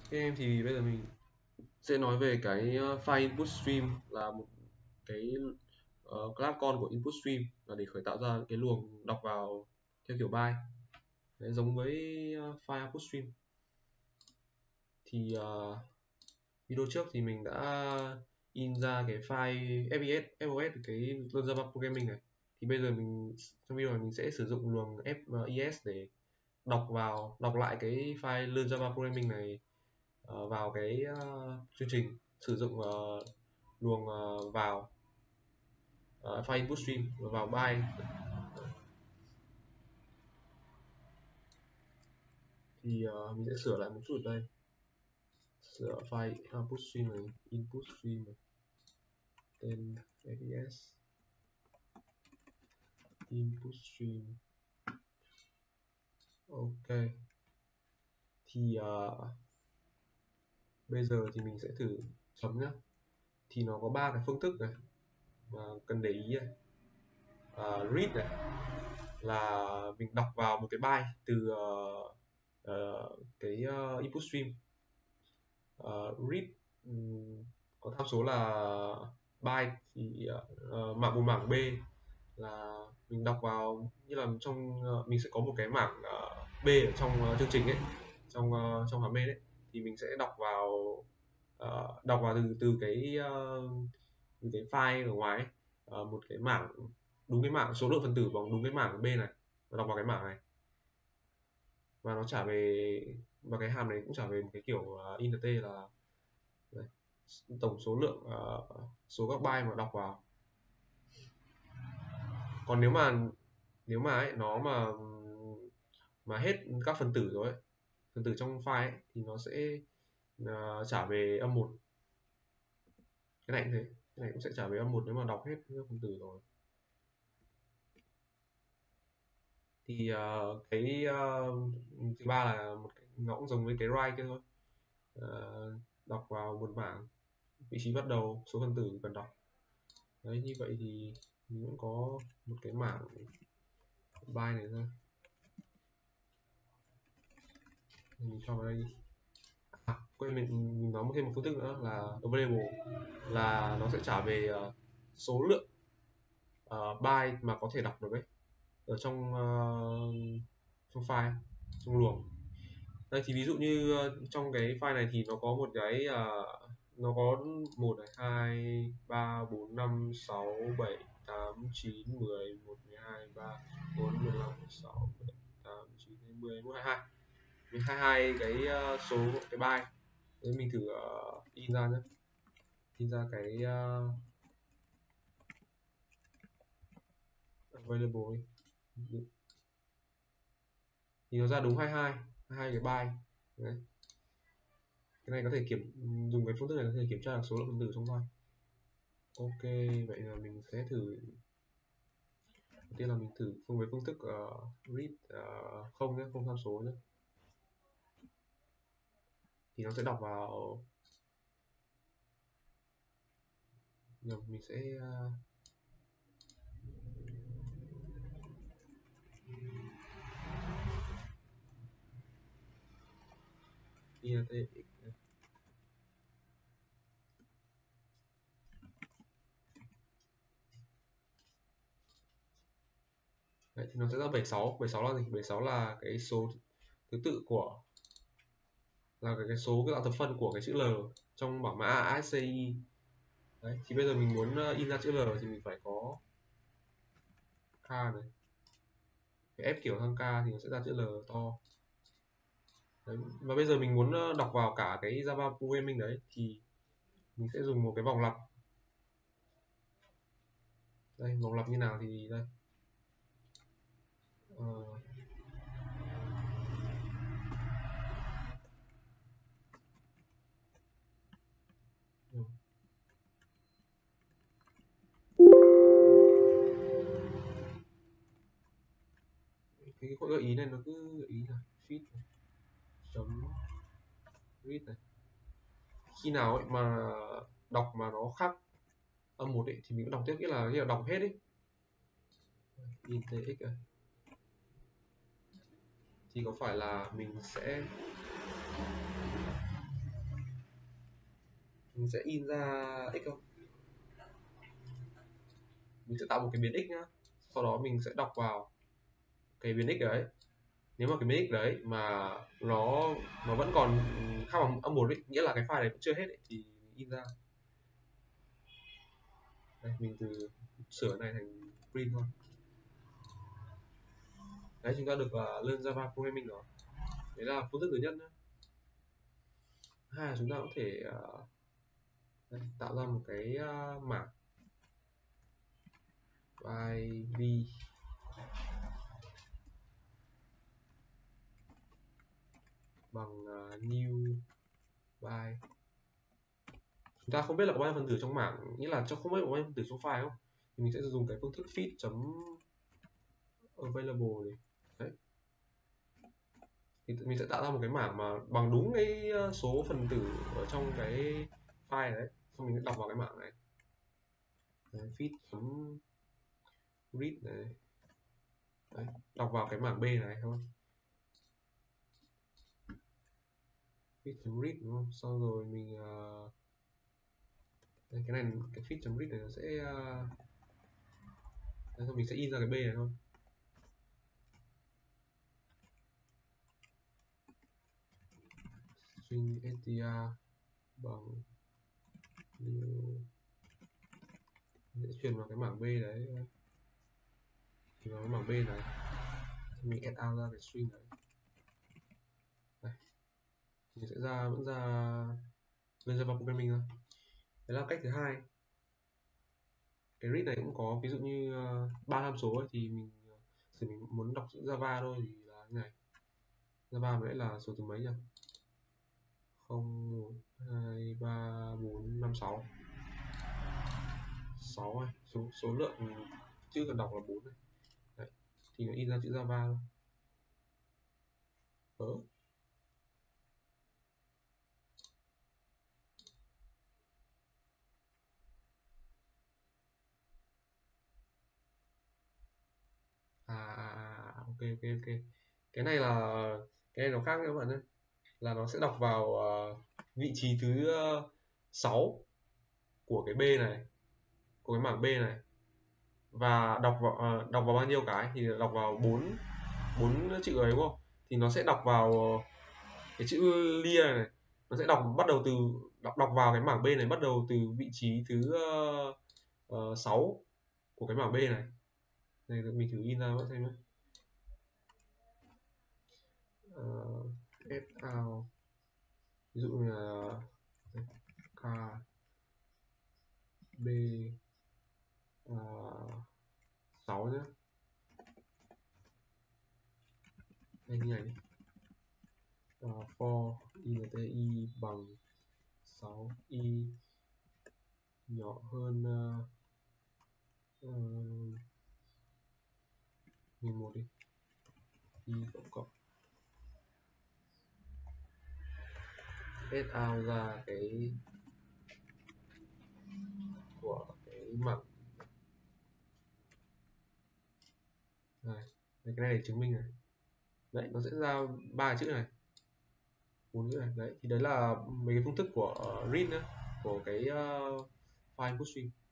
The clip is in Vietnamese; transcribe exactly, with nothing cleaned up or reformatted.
Thế em thì bây giờ mình sẽ nói về cái ờ, file input stream là một cái ờ, class con của input stream là để khởi tạo ra cái luồng đọc vào theo kiểu byte. Đấy, giống với ờ, file output stream. Thì ờ, video trước thì mình đã in ra cái file ép i ét, ép o ét cái luận Java programming này. Thì bây giờ mình trong video này mình sẽ sử dụng luồng ép i ét để đọc vào đọc lại cái file learn Java programming này ờ, vào cái ờ, chương trình sử dụng ờ, luồng ờ, vào ờ, file input stream và vào byte. Thì ờ, mình sẽ sửa lại một chút ở đây, sửa file output stream này, input stream này, tên ép i ét input stream. Ok, thì uh, bây giờ thì mình sẽ thử chấm nhá. Thì nó có ba cái phương thức này mà cần để ý này. Uh, read này là mình đọc vào một cái byte từ uh, uh, cái uh, input stream. Uh, read um, có tham số là byte, thì uh, mảng một mảng B là mình đọc vào như là trong uh, mình sẽ có một cái mảng uh, B ở trong uh, chương trình ấy, trong uh, trong hàm main ấy, thì mình sẽ đọc vào uh, đọc vào từ từ cái uh, từ cái file ở ngoài ấy, uh, một cái mảng đúng cái mảng số lượng phân tử bằng đúng cái mảng B này, và đọc vào cái mảng này và nó trả về, và cái hàm này cũng trả về một cái kiểu uh, int là đây, tổng số lượng uh, số các byte mà đọc vào. Còn nếu mà nếu mà ấy, nó mà mà hết các phần tử rồi ấy, phần tử trong file ấy, thì nó sẽ uh, trả về âm một. Cái này cũng thế, cái này cũng sẽ trả về âm một nếu mà đọc hết các phần tử rồi. Thì uh, cái uh, thứ ba là một cái, nó cũng giống với cái write kia thôi. Uh, đọc vào một mảng, vị trí bắt đầu, số phần tử cần đọc. Đấy, như vậy thì mình cũng có một cái mảng byte này thôi, mình cho vào đây đi. À, quên, mình, mình nói thêm một phương thức nữa là available, là nó sẽ trả về uh, số lượng uh, byte mà có thể đọc được ấy ở trong uh, trong file, trong luồng. Đây thì ví dụ như uh, trong cái file này thì nó có một cái uh, nó có một này, hai, ba, bốn, năm, sáu, bảy, tám, chín, mười, một, mười hai, ba, bốn, mười lăm, mười sáu, mười bảy, tám, chín, mười, mười hai, mình hai hai cái uh, số cái byte. Đấy, mình thử uh, in ra nhé, in ra cái uh, available ấy. Thì nó ra đúng hai hai hai cái byte. Đấy, cái này có thể kiểm dùng cái phương thức này có thể kiểm tra được số lượng phân tử trong byte. Ok, vậy là mình sẽ thử, đầu tiên là mình thử phương với phương thức uh, read uh, không nhé, không tham số nhé, thì nó sẽ đọc vào, nhầm, mình sẽ uh, int. Đấy, thì nó sẽ ra bảy sáu. bảy sáu là gì? bảy sáu là cái số thứ tự của, là cái, cái số cái dạng thập phân của cái chữ L trong bảng mã a ét xê i. Đấy, thì bây giờ mình muốn uh, in ra chữ L thì mình phải có K này, cái ép kiểu thăng K thì nó sẽ ra chữ L to. Đấy, và bây giờ mình muốn uh, đọc vào cả cái Java programming đấy thì mình sẽ dùng một cái vòng lặp. Đây, vòng lặp như nào thì đây. Ờ, ừ. cái cái gợi ý này nó cứ gợi ý là fit này, chấm read này. Khi nào ấy mà đọc mà nó khác âm một ấy thì mình cũng đọc tiếp, nghĩa là nghĩa là đọc hết ấy. int x này. Thì có phải là mình sẽ mình sẽ in ra x không, mình sẽ tạo một cái biến x nhá, sau đó mình sẽ đọc vào cái biến x đấy. Nếu mà cái biến x đấy mà nó nó vẫn còn khác bằng âm một ấy, nghĩa là cái file này vẫn chưa hết ấy, thì mình in ra. Đây, mình từ sửa này thành print thôi. Đấy, chúng ta được uh, lên Java programming rồi. Đấy là phương thức thứ nhất nhé. Hai là chúng ta có thể uh, đây, tạo ra một cái uh, mảng by v bằng uh, new by. Chúng ta không biết là có bao nhiêu phần tử trong mảng, nghĩa là cho không biết có bao nhiêu phần tử trong file không, thì mình sẽ dùng cái phương thức feed chấm available này. Đấy, thì mình sẽ tạo ra một cái mảng mà bằng đúng cái số phần tử ở trong cái file đấy, xong mình sẽ đọc vào cái mảng này. Đấy, feed chấm read này. Đấy, đọc vào cái mảng B này thôi. Feed chấm read đúng không? Sau rồi mình uh, đây, cái này cái feed chấm read này nó sẽ uh, đây, thôi mình sẽ in ra cái B này thôi. String str bằng new, sẽ truyền vào cái mảng B đấy, truyền vào cái mảng B này, mình add out ra cái string này. Đây, mình sẽ ra vẫn ra lên Java programming thôi. Đấy là cách thứ hai. Cái read này cũng có ví dụ như ba uh, tham số ấy, thì mình thì mình muốn đọc chữ Java thôi thì là cái này. Java vậy là số thứ mấy nhỉ? không một hai ba bốn năm sáu sáu này, số số lượng chữ cần đọc là bốn này. Đấy, thì nó in ra chữ Java thôi. Ờ. À, à, à, ok ok ok. Cái này là cái này nó khác nha các bạn nhé. Là nó sẽ đọc vào uh, vị trí thứ uh, sáu của cái B này, của cái mảng B này, và đọc vào uh, đọc vào bao nhiêu cái thì đọc vào bốn bốn chữ ấy đúng không? Thì nó sẽ đọc vào cái chữ lia này, nó sẽ đọc bắt đầu từ đọc đọc vào cái mảng B này, bắt đầu từ vị trí thứ uh, uh, sáu của cái mảng B này. Đây mình thử in ra bạn xem nhé. Uh, add out, ví dụ như là k b uh, sáu nhé. Đây như này. Uh, for inti bằng sáu y nhỏ hơn uh, uh, mười một đi, y cộng cộng add out ra cái của cái mảng này. Cái này để chứng minh này. Đấy, nó sẽ ra ba chữ này, bốn chữ này. Đấy, thì đấy là mấy cái phương thức của uh, read nữa, của cái uh, file input stream.